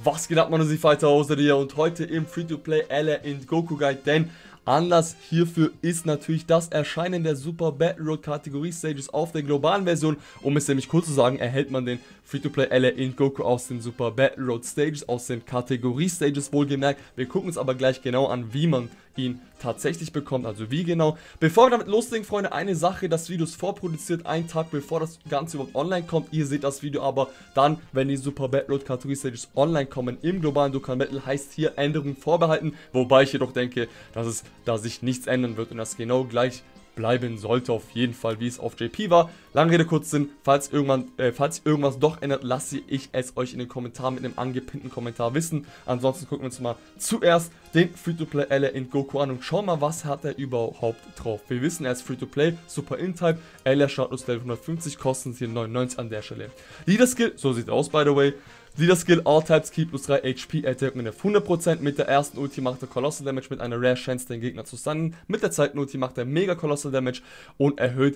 Was geht ab, Mann, Sie Fighter aus der und heute im Free-to-Play LR in Goku Guide, denn Anlass hierfür ist natürlich das Erscheinen der Super Battle Road Kategorie Stages auf der globalen Version. Um es nämlich kurz zu sagen, erhält man den Free-to-Play LR in Goku aus den Super Battle Road Stages, aus den Kategorie Stages wohlgemerkt. Wir gucken uns aber gleich genau an, wie man ihn tatsächlich bekommt, also wie genau. Bevor wir damit loslegen, Freunde, eine Sache, das Video ist vorproduziert, einen Tag bevor das Ganze überhaupt online kommt. Ihr seht das Video aber dann, wenn die Super Battle Road Kategorie Stages online kommen im globalen Dokkan Battle, heißt hier Änderungen vorbehalten, wobei ich jedoch denke, dass es da sich nichts ändern wird und das genau gleich bleiben sollte auf jeden Fall, wie es auf JP war. Lange Rede, kurz Sinn, falls sich irgendwas doch ändert, lasse ich es euch in den Kommentaren mit einem angepinnten Kommentar wissen. Ansonsten gucken wir uns mal zuerst den Free-to-Play LR in Goku an und schauen mal, was hat er überhaupt drauf. Wir wissen, er ist Free-to-Play, Super In-Type, LR Status Level 150, kosten hier 99 an der Stelle. Leader Skill, so sieht er aus, by the way. Leader Skill, All Types Ki plus 3 HP, Attack mit 100%. Mit der ersten Ulti macht er Colossal Damage mit einer Rare Chance, den Gegner zu stunnen. Mit der zweiten Ulti macht er Mega Colossal Damage und erhöht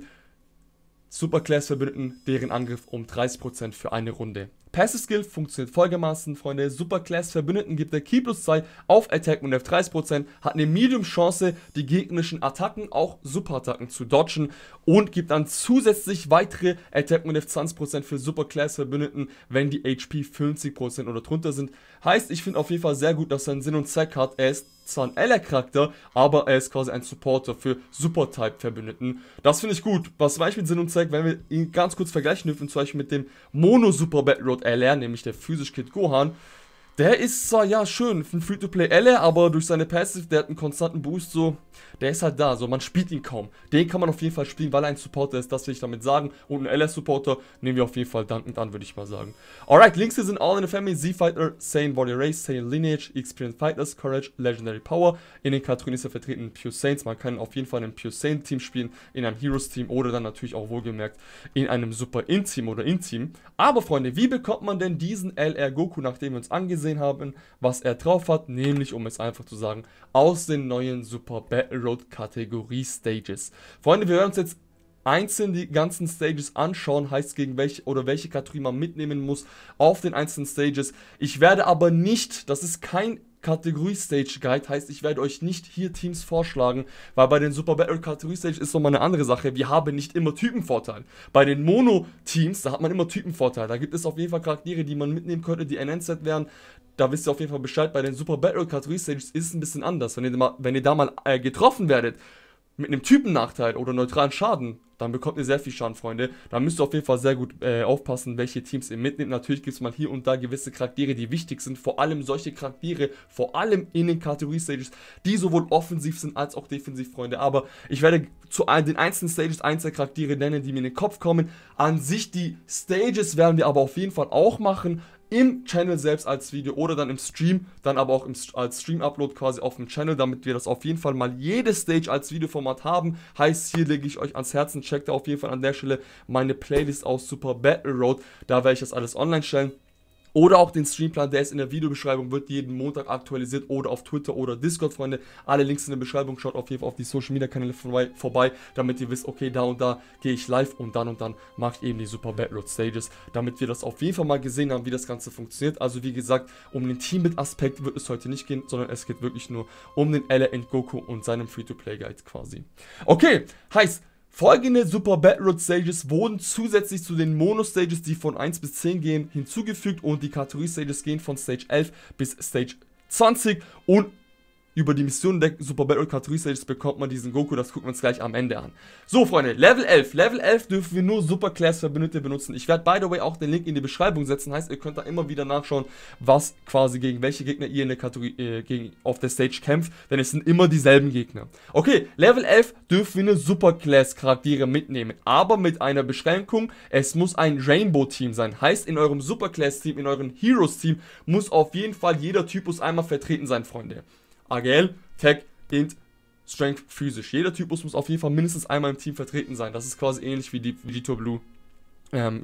Super Class Verbündeten deren Angriff um 30% für eine Runde. Passive Skill funktioniert folgendermaßen, Freunde. Super Class Verbündeten gibt der Ki plus 2 auf Attack und auf 30%, hat eine Medium Chance, die gegnerischen Attacken, auch Super Attacken zu dodgen und gibt dann zusätzlich weitere Attack und auf 20% für Super Class Verbündeten, wenn die HP 50% oder drunter sind. Heißt, ich finde auf jeden Fall sehr gut, dass er einen Sinn und Zweck hat. Er ist zwar ein LR-Charakter, aber er ist quasi ein Supporter für Super-Type-Verbündeten. Das finde ich gut. Was zum Beispiel Sinn und Zweck, wenn wir ihn ganz kurz vergleichen dürfen, zum Beispiel mit dem Mono-Super Battle Road LR, nämlich der Physisch-Kid Gohan. Der ist zwar, ja, schön, für ein Free-to-Play LR, aber durch seine Passive, der hat einen konstanten Boost, so, der ist halt da, so, man spielt ihn kaum. Den kann man auf jeden Fall spielen, weil er ein Supporter ist, das will ich damit sagen. Und einen LR-Supporter nehmen wir auf jeden Fall dankend an, würde ich mal sagen. Alright, links hier sind All in the Family, Z-Fighter, Saiyan Warrior Race, Saiyan Lineage, Experienced Fighters, Courage, Legendary Power. In den Kategorien ist er vertreten Pure Saiyans, man kann auf jeden Fall in einem Pure Saiyan Team spielen, in einem Heroes Team oder dann natürlich auch wohlgemerkt in einem Super In-Team oder In-Team. Aber Freunde, wie bekommt man denn diesen LR Goku, nachdem wir uns angesehen haben, was er drauf hat, nämlich, um es einfach zu sagen, aus den neuen Super Battle Road Kategorie Stages. Freunde, wir werden uns jetzt einzeln die ganzen Stages anschauen, heißt gegen welche oder welche Kategorie man mitnehmen muss auf den einzelnen Stages. Ich werde aber nicht, das ist kein Kategorie-Stage-Guide, heißt, ich werde euch nicht hier Teams vorschlagen, weil bei den Super Battle Kategorie-Stage ist nochmal eine andere Sache, wir haben nicht immer Typenvorteil. Bei den Mono-Teams, da hat man immer Typenvorteil, da gibt es auf jeden Fall Charaktere, die man mitnehmen könnte, die enhanced werden, da wisst ihr auf jeden Fall Bescheid. Bei den Super Battle Kategorie-Stages ist es ein bisschen anders, wenn ihr da mal getroffen werdet, mit einem Typennachteil oder neutralen Schaden, dann bekommt ihr sehr viel Schaden, Freunde. Da müsst ihr auf jeden Fall sehr gut aufpassen, welche Teams ihr mitnehmt. Natürlich gibt es mal hier und da gewisse Charaktere, die wichtig sind. Vor allem solche Charaktere, vor allem in den Kategorie-Stages, die sowohl offensiv sind als auch defensiv, Freunde. Aber ich werde zu den einzelnen Stages einzelne Charaktere nennen, die mir in den Kopf kommen. An sich die Stages werden wir aber auf jeden Fall auch machen. Im Channel selbst als Video oder dann im Stream, dann aber auch als Stream-Upload quasi auf dem Channel, damit wir das auf jeden Fall mal jede Stage als Videoformat haben. Heißt, hier lege ich euch ans Herzen, checkt auf jeden Fall an der Stelle meine Playlist aus Super Battle Road, da werde ich das alles online stellen. Oder auch den Streamplan, der ist in der Videobeschreibung, wird jeden Montag aktualisiert oder auf Twitter oder Discord, Freunde. Alle Links in der Beschreibung, schaut auf jeden Fall auf die Social Media Kanäle vorbei, damit ihr wisst, okay, da und da gehe ich live und dann mache ich eben die Super Battle Road Stages, damit wir das auf jeden Fall mal gesehen haben, wie das Ganze funktioniert. Also wie gesagt, um den Teambuild-Aspekt wird es heute nicht gehen, sondern es geht wirklich nur um den LR Goku und seinem Free-to-Play-Guide quasi. Okay, heißt, folgende Super Battle Road Stages wurden zusätzlich zu den Mono Stages, die von 1 bis 10 gehen, hinzugefügt und die Kategorie Stages gehen von Stage 11 bis Stage 20 und über die Mission der Super Battle Kategorie Stages bekommt man diesen Goku, das gucken wir uns gleich am Ende an. So Freunde, Level 11. Level 11 dürfen wir nur Super Class Verbündete benutzen. Ich werde by the way auch den Link in die Beschreibung setzen, heißt ihr könnt da immer wieder nachschauen, was quasi gegen welche Gegner ihr in der Kategorie auf der Stage kämpft, denn es sind immer dieselben Gegner. Okay, Level 11 dürfen wir nur Super Class Charaktere mitnehmen, aber mit einer Beschränkung, es muss ein Rainbow Team sein. Heißt, in eurem Super Class Team, in eurem Heroes Team muss auf jeden Fall jeder Typus einmal vertreten sein, Freunde. AGL, Tech, Int, Strength, physisch. Jeder Typus muss auf jeden Fall mindestens einmal im Team vertreten sein. Das ist quasi ähnlich wie die Blue. Ja,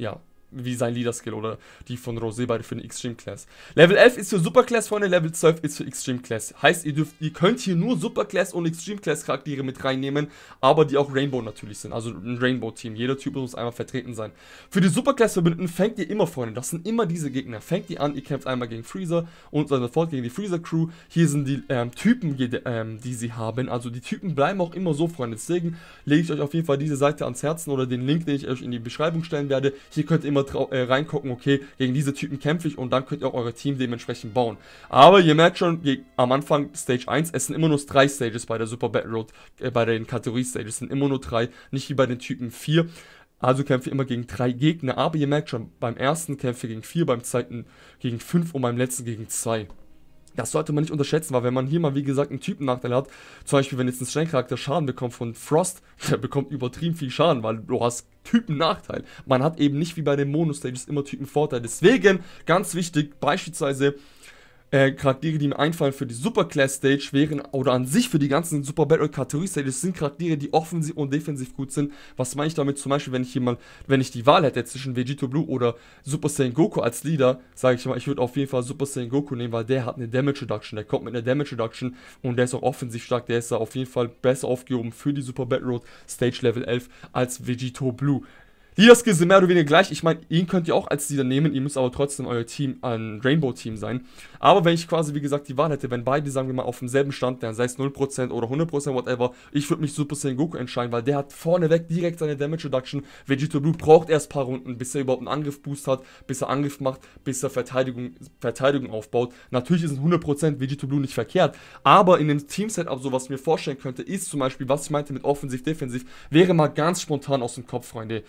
wie sein Leader-Skill oder die von Rosé beide für eine Extreme Class. Level 11 ist für Superclass, Freunde, Level 12 ist für Extreme Class. Heißt, ihr könnt hier nur Superclass und Extreme Class Charaktere mit reinnehmen, aber die auch Rainbow natürlich sind, also ein Rainbow-Team. Jeder Typ muss einmal vertreten sein. Für die Superclass-Verbündeten fängt ihr immer, Freunde, das sind immer diese Gegner. Fängt ihr an, ihr kämpft einmal gegen Freezer und so fort gegen die Freezer-Crew. Hier sind die Typen, die sie haben, also die Typen bleiben auch immer so, Freunde. Deswegen lege ich euch auf jeden Fall diese Seite ans Herzen oder den Link, den ich euch in die Beschreibung stellen werde. Hier könnt ihr immer reingucken, okay, gegen diese Typen kämpfe ich und dann könnt ihr auch euer Team dementsprechend bauen. Aber ihr merkt schon, am Anfang Stage 1, es sind immer nur 3 Stages bei der Super Battle Road, bei den Kategorie-Stages sind immer nur 3, nicht wie bei den Typen 4. Also kämpfe ich immer gegen 3 Gegner, aber ihr merkt schon, beim ersten kämpfe ich gegen 4, beim zweiten gegen 5 und beim letzten gegen 2. Das sollte man nicht unterschätzen, weil wenn man hier mal, wie gesagt, einen Typennachteil hat, zum Beispiel, wenn jetzt ein Strength-Charakter Schaden bekommt von Frost, der bekommt übertrieben viel Schaden, weil du hast Typennachteil. Man hat eben nicht wie bei den Mono-Stages immer Typenvorteil. Deswegen, ganz wichtig, beispielsweise Charaktere, die mir einfallen für die Superclass Stage wären, oder an sich für die ganzen Super Battle Kategorie Stages, sind Charaktere, die offensiv und defensiv gut sind. Was meine ich damit? Zum Beispiel, wenn ich die Wahl hätte zwischen Vegito Blue oder Super Saiyan Goku als Leader, sage ich mal, ich würde auf jeden Fall Super Saiyan Goku nehmen, weil der hat eine Damage Reduction, der kommt mit einer Damage Reduction und der ist auch offensiv stark, der ist da auf jeden Fall besser aufgehoben für die Super Battle Road Stage Level 11 als Vegito Blue. Leader-Skills sind mehr oder weniger gleich. Ich meine, ihn könnt ihr auch als Leader nehmen. Ihr müsst aber trotzdem euer Team ein Rainbow-Team sein. Aber wenn ich quasi, wie gesagt, die Wahl hätte, wenn beide, sagen wir mal, auf demselben Stand wären, sei es 0% oder 100%, whatever, ich würde mich Super Saiyan Goku entscheiden, weil der hat vorneweg direkt seine Damage Reduction. Vegito Blue braucht erst ein paar Runden, bis er überhaupt einen Angriff-Boost hat, bis er Angriff macht, bis er Verteidigung aufbaut. Natürlich ist 100% Vegito Blue nicht verkehrt, aber in dem Team-Setup, so was ich mir vorstellen könnte, ist zum Beispiel, was ich meinte mit Offensiv-Defensiv, wäre mal ganz spontan aus dem Kopf, Freunde.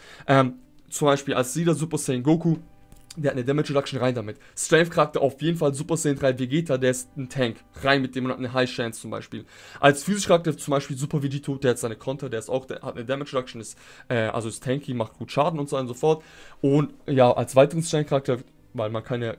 Zum Beispiel als Leader Super Saiyan Goku, der hat eine Damage Reduction, rein damit. Strength-Charakter auf jeden Fall Super Saiyan 3 Vegeta, der ist ein Tank, rein mit dem und hat eine High Chance zum Beispiel. Als Physisch-Charakter zum Beispiel Super Vegito, der hat seine Konter, der hat eine Damage Reduction, also ist tanky, macht gut Schaden und so und so fort. Und ja, als weiteren Strength-Charakter, weil man keine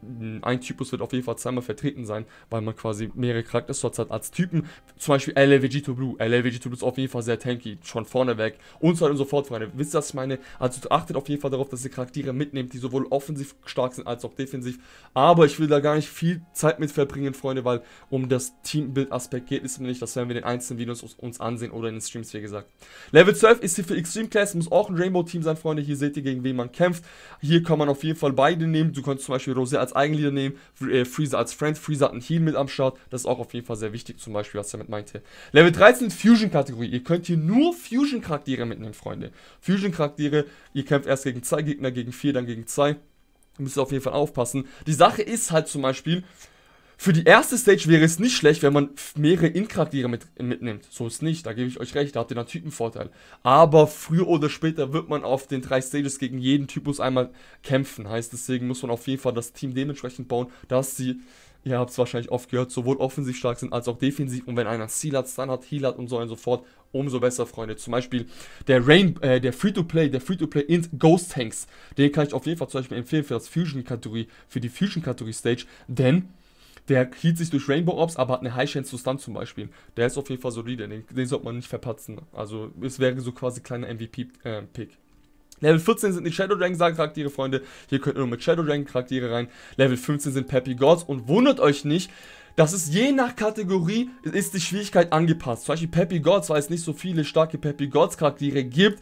ein Typus wird auf jeden Fall zweimal vertreten sein, weil man quasi mehrere Charakterslots hat als Typen. Zum Beispiel LA Vegito Blue. LA Vegito Blue ist auf jeden Fall sehr tanky, schon vorneweg und so weiter und so fort, Freunde. Wisst ihr, was ich meine? Also achtet auf jeden Fall darauf, dass ihr Charaktere mitnehmt, die sowohl offensiv stark sind als auch defensiv. Aber ich will da gar nicht viel Zeit mit verbringen, Freunde, weil um das Teambild-Aspekt geht es mir nicht. Das werden wir in den einzelnen Videos uns ansehen oder in den Streams, wie gesagt. Level 12 ist hier für Extreme Class, muss auch ein Rainbow-Team sein, Freunde. Hier seht ihr, gegen wen man kämpft. Hier kann man auf jeden Fall beide nehmen. Du kannst zum Beispiel Rosé als Eigenleader nehmen, Freezer als Friend. Freezer hat einen Heal mit am Start. Das ist auch auf jeden Fall sehr wichtig, zum Beispiel, was er damit meinte. Level 13 Fusion-Kategorie. Ihr könnt hier nur Fusion-Charaktere mitnehmen, Freunde. Fusion-Charaktere, ihr kämpft erst gegen 2 Gegner, gegen 4, dann gegen 2. Müsst ihr auf jeden Fall aufpassen. Die Sache ist halt zum Beispiel, für die erste Stage wäre es nicht schlecht, wenn man mehrere In-Charaktere mitnimmt. So ist nicht, da gebe ich euch recht, da habt ihr einen Typenvorteil. Aber früher oder später wird man auf den 3 Stages gegen jeden Typus einmal kämpfen. Heißt, deswegen muss man auf jeden Fall das Team dementsprechend bauen, dass sie, ihr habt es wahrscheinlich oft gehört, sowohl offensiv stark sind als auch defensiv. Und wenn einer Seal hat, Stun hat, Heal hat und so und so fort, umso besser, Freunde. Zum Beispiel der Free-to-Play in Ghost Tanks, den kann ich auf jeden Fall zum Beispiel empfehlen für das Fusion-Kategorie, für die Fusion-Kategorie-Stage, denn der hielt sich durch Rainbow Orbs, aber hat eine High Chance zu Stun zum Beispiel. Der ist auf jeden Fall solide, den sollte man nicht verpatzen. Also es wäre so quasi kleiner MVP-Pick. Level 14 sind die Shadow Dragon Charaktere, Freunde. Hier könnt ihr nur mit Shadow Dragon Charaktere rein. Level 15 sind Peppy Gods und wundert euch nicht, dass es je nach Kategorie ist die Schwierigkeit angepasst. Zum Beispiel Peppy Gods, weil es nicht so viele starke Peppy Gods Charaktere gibt,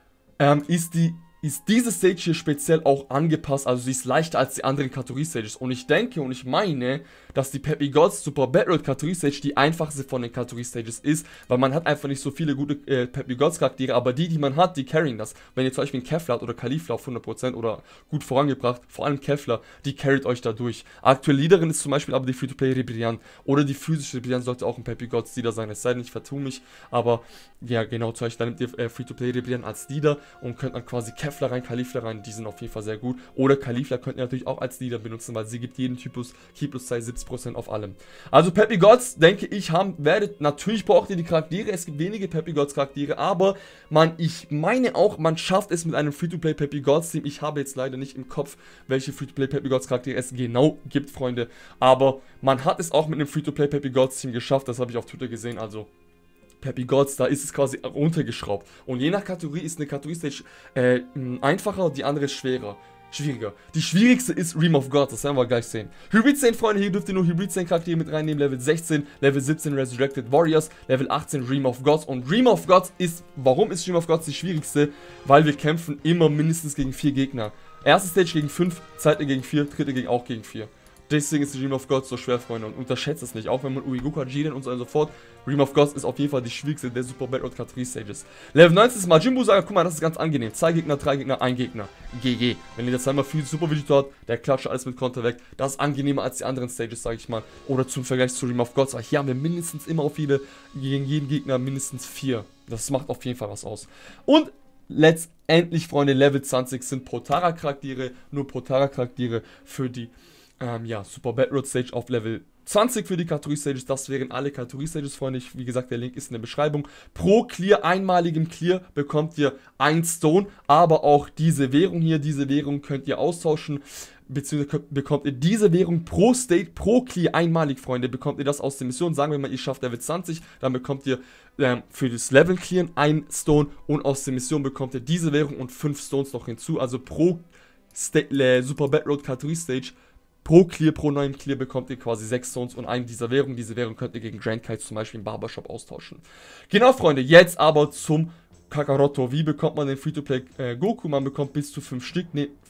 ist diese Stage hier speziell auch angepasst, also sie ist leichter als die anderen Kategorie-Stages. Und ich denke und ich meine, dass die Peppy Gods Super Battle Road Kategorie-Stage die einfachste von den Kategorie-Stages ist, weil man hat einfach nicht so viele gute Peppy Gods Charaktere, aber die man hat, die carryen das. Wenn ihr zum Beispiel einen Kefla habt oder Kalifla auf 100% oder gut vorangebracht, vor allem Kefla, die carryt euch da durch. Aktuell Leaderin ist zum Beispiel aber die Free-to-Play Rebellion oder die physische Rebellion sollte auch ein Peppy Gods Leader sein, es sei denn, ich vertue mich, aber ja genau, zum Beispiel dann nehmt ihr Free-to-Play Rebellion als Leader und könnt dann quasi Kefla rein, Kalifla rein, die sind auf jeden Fall sehr gut. Oder Kalifla könnt ihr natürlich auch als Leader benutzen, weil sie gibt jedem Typus Key plus 2 70% auf allem. Also Peppy Gods, denke ich, natürlich braucht ihr die Charaktere, es gibt wenige Peppy Gods Charaktere, aber ich meine auch, man schafft es mit einem Free-to-Play Peppy Gods Team. Ich habe jetzt leider nicht im Kopf, welche Free-to-Play Peppy Gods Charaktere es genau gibt, Freunde, aber man hat es auch mit einem Free-to-Play Peppy Gods Team geschafft, das habe ich auf Twitter gesehen, also Peppy Gods, da ist es quasi runtergeschraubt. Und je nach Kategorie ist eine Kategorie-Stage einfacher, die andere ist schwieriger. Die schwierigste ist Realm of Gods, das werden wir gleich sehen. Hybrid Saint, Freunde, hier dürft ihr nur Hybrid Saint Charaktere mit reinnehmen. Level 16, Level 17 Resurrected Warriors, Level 18 Realm of Gods. Und Realm of Gods ist, warum ist Realm of Gods die schwierigste? Weil wir kämpfen immer mindestens gegen 4 Gegner. Erste Stage gegen 5, zweite gegen 4, dritte auch gegen 4. Deswegen ist Realm of Gods so schwer, Freunde, und unterschätzt es nicht. Auch wenn man Uegoku hat, Jiren und so weiter und so fort. Realm of Gods ist auf jeden Fall die schwierigste der Super Battle Road Kategorie Stages. Level 19 ist Majin Buu Saga. Guck mal, das ist ganz angenehm. 2 Gegner, 3 Gegner, 1 Gegner. GG. Wenn ihr das einmal viel Super Vegeta hat, der klatscht alles mit Konter weg. Das ist angenehmer als die anderen Stages, sage ich mal. Oder zum Vergleich zu Realm of Gods. Aber hier haben wir mindestens immer auf gegen jeden Gegner mindestens 4. Das macht auf jeden Fall was aus. Und letztendlich, Freunde, Level 20 sind Potara-Charaktere. Nur Potara-Charaktere für die Super Battle Road Stage auf Level 20 für die Kategorie-Stages. Das wären alle Kategorie-Stages, Freunde. Wie gesagt, der Link ist in der Beschreibung. Pro Clear, einmaligem Clear, bekommt ihr 1 Stone. Aber auch diese Währung hier, diese Währung könnt ihr austauschen. Beziehungsweise bekommt ihr diese Währung pro State, pro Clear, einmalig, Freunde. Bekommt ihr das aus der Mission. Sagen wir mal, ihr schafft Level 20. Dann bekommt ihr für das Level Clearen 1 Stone. Und aus der Mission bekommt ihr diese Währung und 5 Stones noch hinzu. Also pro Super Battle Road Kategorie Stage, pro Clear, pro neuen Clear bekommt ihr quasi 6 Stones und eine dieser Währungen. Diese Währung könnt ihr gegen Grand Kites zum Beispiel im Barbershop austauschen. Genau, Freunde, jetzt aber zum Kakaroto. Wie bekommt man den Free-to-Play Goku? Man bekommt bis zu 5 Stück,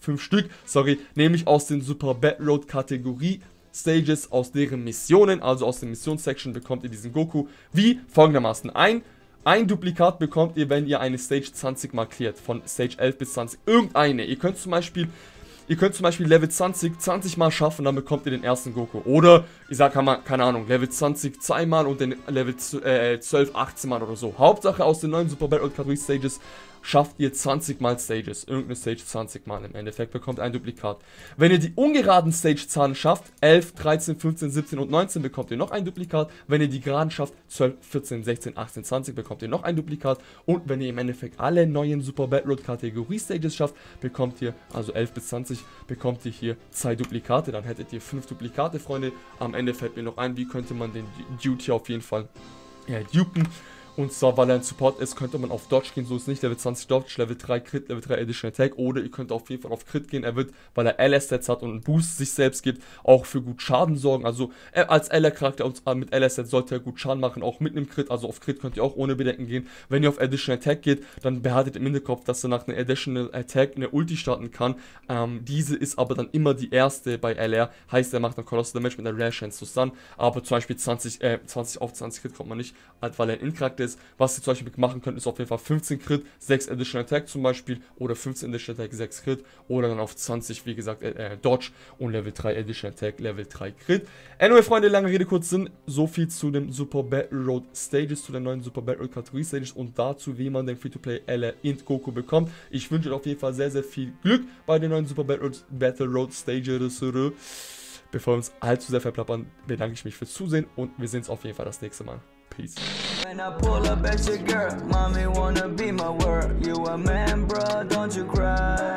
nämlich aus den Super Battle Road Kategorie Stages, aus deren Missionen, also aus der Missionssection bekommt ihr diesen Goku wie folgendermaßen. Ein Duplikat bekommt ihr, wenn ihr eine Stage 20 mal cleart, von Stage 11 bis 20, irgendeine. Ihr könnt zum Beispiel Level 20 mal schaffen, dann bekommt ihr den ersten Goku. Oder, ich sag mal, keine Ahnung, Level 20 2-mal und den Level 12 18 mal oder so. Hauptsache aus den neuen Super Battle Road Kategorie Stages schafft ihr 20 mal Stages. Irgendeine Stage 20 mal im Endeffekt, bekommt ein Duplikat. Wenn ihr die ungeraden Stage-Zahlen schafft, 11, 13, 15, 17 und 19, bekommt ihr noch ein Duplikat. Wenn ihr die geraden schafft, 12, 14, 16, 18, 20, bekommt ihr noch ein Duplikat. Und wenn ihr im Endeffekt alle neuen Super Battle Road Kategorie Stages schafft, bekommt ihr, also 11 bis 20, bekommt ihr hier 2 Duplikate. Dann hättet ihr 5 Duplikate, Freunde. Am Ende fällt mir noch ein, wie könnte man den Dude hier auf jeden Fall dupen. Und zwar, weil er ein Support ist, könnte man auf Dodge gehen, so ist nicht, Level 20 Dodge, Level 3 Crit, Level 3 Additional Attack, oder ihr könnt auf jeden Fall auf Crit gehen, er wird, weil er LS-Sets hat und einen Boost sich selbst gibt, auch für gut Schaden sorgen, also als LR-Charakter mit LS-Sets sollte er gut Schaden machen, auch mit einem Crit, also auf Crit könnt ihr auch ohne Bedenken gehen. Wenn ihr auf Additional Attack geht, dann behaltet im Hinterkopf, dass er nach einer Additional Attack eine Ulti starten kann, diese ist aber dann immer die erste bei LR, heißt er macht dann Colossal Damage mit einer Rare Chance to Stun, aber zum Beispiel 20 auf 20 Crit kommt man nicht, weil er ein In-Charakter ist. Was ihr zum Beispiel machen könnt, ist auf jeden Fall 15 Crit, 6 Additional Attack zum Beispiel, oder 15 Additional Attack, 6 Crit, oder dann auf 20, wie gesagt, Dodge und Level 3 Additional Attack, Level 3 Crit. Anyway, Freunde, lange Rede, kurz Sinn, so viel zu den Super Battle Road Stages, zu den neuen Super Battle Road Kategorie Stages und dazu, wie man den Free-to-Play LR Int Goku bekommt. Ich wünsche euch auf jeden Fall sehr, sehr viel Glück bei den neuen Super Battle Road Stages. Bevor wir uns allzu sehr verplappern, bedanke ich mich fürs Zusehen und wir sehen uns auf jeden Fall das nächste Mal. Peace. When I pull up at your girl, mommy wanna be my world. You a man, bro, don't you cry.